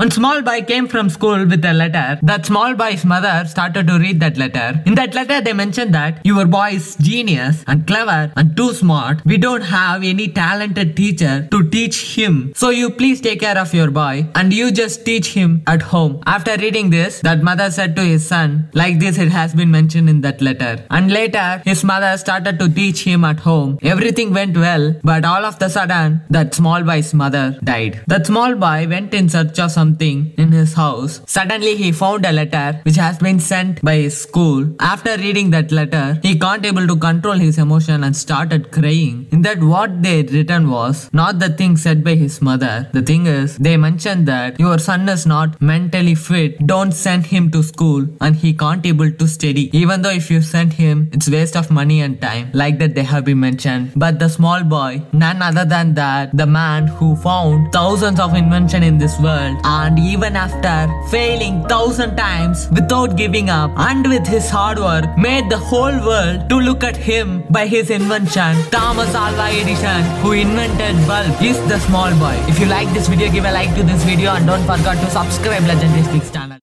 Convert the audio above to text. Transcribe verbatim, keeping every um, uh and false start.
One small boy came from school with a letter. That small boy's mother started to read that letter. In that letter, they mentioned that your boy is genius and clever and too smart. We don't have any talented teacher to teach him. So you please take care of your boy and you just teach him at home. After reading this, that mother said to his son, like this it has been mentioned in that letter. And later, his mother started to teach him at home. Everything went well, but all of the sudden, that small boy's mother died. That small boy went in search of something in his house. Suddenly, he found a letter which has been sent by his school. After reading that letter, he can't able to control his emotion and started crying. In that, what they written was not the thing said by his mother. The thing is, they mentioned that your son is not mentally fit. Don't send him to school and he can't able to study. Even though if you send him, it's waste of money and time. Like that they have been mentioned. But the small boy, none other than that, the man who found thousands of invention in this world, and even after failing thousand times without giving up and with his hard work, made the whole world to look at him by his invention. Thomas Alva Edison, who invented bulb, is the small boy. If you like this video, give a like to this video and don't forget to subscribe Legendary Speaks channel.